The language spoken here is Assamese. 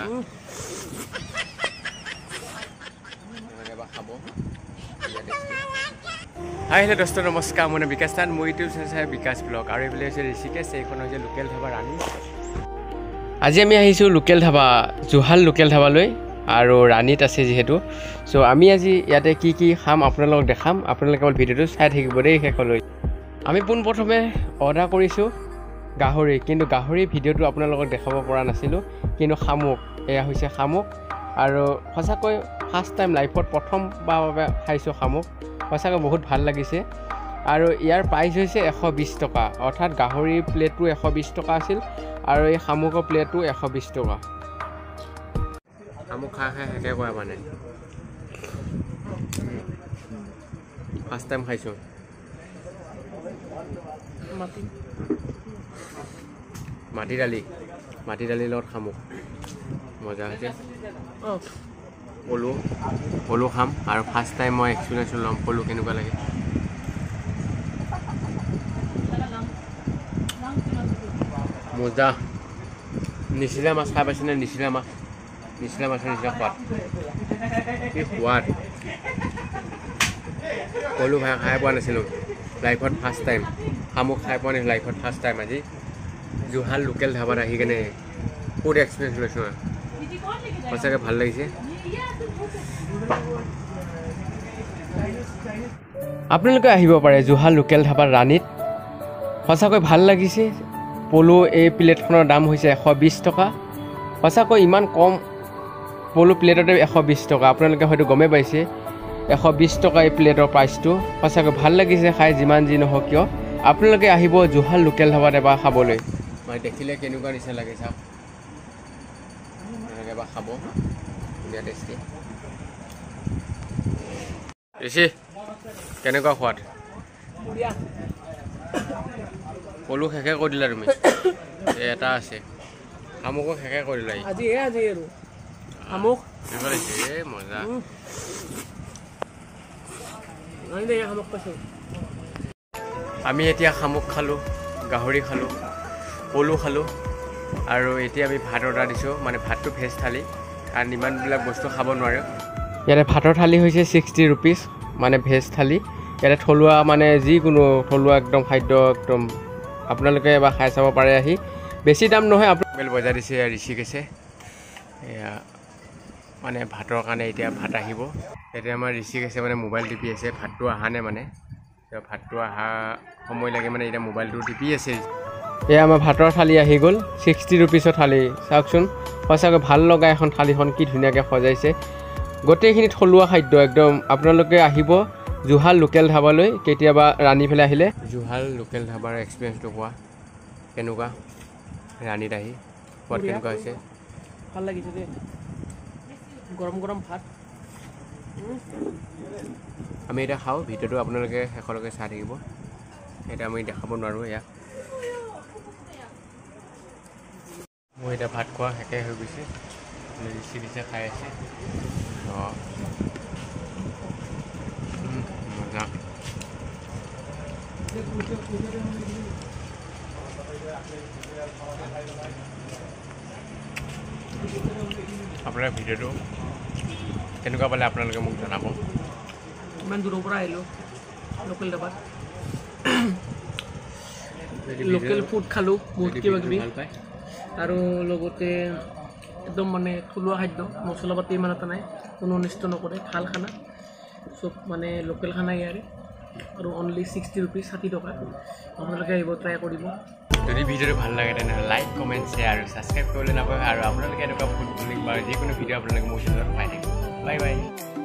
হাই হেল্ল' দোস্ত নমস্কাৰ মই বিকাশ দান মোৰ ইউটিউব চেনেল চাই বিকাশ ব্লগ আৰু এইফালে হৈছে ঋষিকেশ এইখন হৈছে লোকেল ধাবা ৰাণী আজি আমি আহিছোঁ লোকেল ধাবা জুহাল লোকেল ধাবালৈ আৰু ৰাণীত আছে যিহেতু চ' আমি আজি ইয়াতে কি কি খাম আপোনালোকক দেখাম আপোনালোকে কেৱল ভিডিঅ'টো চাই থাকিব দেই শেষলৈ আমি পোনপ্ৰথমে অৰ্ডাৰ কৰিছোঁ গাহৰি কিন্তু গাহৰি ভিডিঅ'টো আপোনালোকক দেখাব পৰা নাছিলোঁ কিন্তু শামুক এয়া হৈছে শামুক আৰু সঁচাকৈ ফাৰ্ষ্ট টাইম লাইফত প্ৰথমবাৰৰ বাবে খাইছোঁ শামুক সঁচাকৈ বহুত ভাল লাগিছে আৰু ইয়াৰ প্ৰাইচ হৈছে 120 টকা অৰ্থাৎ গাহৰি প্লেটটো 120 টকা আছিল আৰু এই শামুকৰ প্লেটটো 120 টকা শামুক খাই খাই শেষে কৰা মানে ফাৰ্ষ্ট টাইম খাইছোঁ মাটি দালি লগত শামুক মজা হৈছে পলু খাম আৰু ফাৰ্ষ্ট টাইম মই এক্সপিৰিয়েঞ্চ ল'ম পলু কেনেকুৱা লাগে মজা নিচিলা মাছ খাই পাইছেনে নিচিলা মাছৰ নিচিনা সোৱাদ কি সোৱাদ পলু খাই পোৱা নাছিলোঁ লাইফত ফাৰ্ষ্ট টাইম শামুক খাই পোৱা নাছিলোঁ লাইফত ফাৰ্ষ্ট টাইম আজি জুহাল লোকেল ধাবাত আহি কেনে বহুত এক্সপিৰিয়েঞ্চ লৈছোঁ সঁচাকৈ ভাল লাগিছে আপোনালোকে আহিব পাৰে জুহাল লোকেল ধাবাত ৰাণীত সঁচাকৈ ভাল লাগিছে পলু এই প্লেটখনৰ দাম হৈছে 120 টকা সঁচাকৈ ইমান কম পলু প্লেটতে 120 টকা আপোনালোকে হয়তো গমেই পাইছে 120 টকা এই প্লেটৰ প্ৰাইচটো সঁচাকৈ ভাল লাগিছে খাই যিমান যি নহওক কিয় আপোনালোকে আহিব জুহাল লোকেল ধাবাত এবাৰ খাবলৈ মই দেখিলে কেনেকুৱা নিচিনা লাগে চাওক এনেকৈ এবাৰ খাব ধুনীয়া টেষ্টি বেছি কেনেকুৱা সোৱাদ পলু শেষে কৰি দিলা তুমি এটা আছে শামুকো শেষে কৰি দিলা মজা আমি এতিয়া শামুক খালোঁ গাহৰি খালোঁ পলু খালোঁ আৰু এতিয়া আমি ভাত অৰ্ডাৰ দিছোঁ মানে ভাতটো ভেজ থালি কাৰণ ইমানবিলাক বস্তু খাব নোৱাৰে ইয়াতে ভাতৰ থালি হৈছে 60 ৰুপিজ মানে ভেজ থালি ইয়াতে থলুৱা মানে যিকোনো থলুৱা একদম খাদ্য একদম আপোনালোকে এবাৰ খাই চাব পাৰে আহি বেছি দাম নহয় আপোনালোকে বজাই দিছে ঋষিকেশে এয়া মানে ভাতৰ কাৰণে এতিয়া ভাত আহিব এতিয়া আমাৰ ঋষিকেশে মানে মোবাইল টিপি আছে ভাতটো অহা নাই মানে ভাতটো অহা সময় লাগে মানে এতিয়া মোবাইলটো টিপি আছে এয়া আমাৰ ভাতৰ থালি আহি গ'ল 60 ৰুপিজৰ থালি চাওকচোন সঁচাকৈ ভাল লগা এখন থালিখন কি ধুনীয়াকৈ সজাইছে গোটেইখিনি থলুৱা খাদ্য একদম আপোনালোকে আহিব জুহাল লোকেল ধাবালৈ কেতিয়াবা ৰাণী ফালে আহিলে জুহাল লোকেল ধাবাৰ এক্সপিৰিয়েঞ্চটো কোৱা কেনেকুৱা ৰাণীত আহি সোৱাদ কেনেকুৱা হৈছে ভাল লাগিছে দেই গৰম গৰম ভাত আমি এতিয়া খাওঁ ভিডিঅ'টো আপোনালোকে শেষলৈকে চাই থাকিব এতিয়া আমি দেখাব নোৱাৰোঁ এয়া মই এতিয়া ভাত খোৱা শেষে হৈ গৈছে ঋষিকেশে খাই আছে মজা আপোনাৰ ভিডিঅ'টো কেনেকুৱা পালে আপোনালোকে মোক জনাব ইমান দূৰৰ পৰা আহিলোঁ লোকেল ধাবাত লোকেল ফুড খালোঁ বহুত কিবা কিবি আৰু লগতে একদম মানে থলুৱা খাদ্য মছলা পাতি ইমান এটা নাই কোনো অনিষ্ট নকৰে ভাল খানা চব মানে লোকেল খানা ইয়াৰে আৰু অনলি 60 ৰুপিজ 60 টকা আপোনালোকে আহিব ট্ৰাই কৰিব যদি ভিডিঅ'টো ভাল লাগে তেনেহ'লে লাইক কমেণ্ট শ্বেয়াৰ আৰু ছাবস্ক্ৰাইব কৰিবলৈ নাপাহৰিব আৰু আপোনালোকে এনেকুৱা ফুড ব্লগিং বা যিকোনো ভিডিঅ' আপোনালোকে মোৰ চেনেলত পাই থাকিব বাই বাই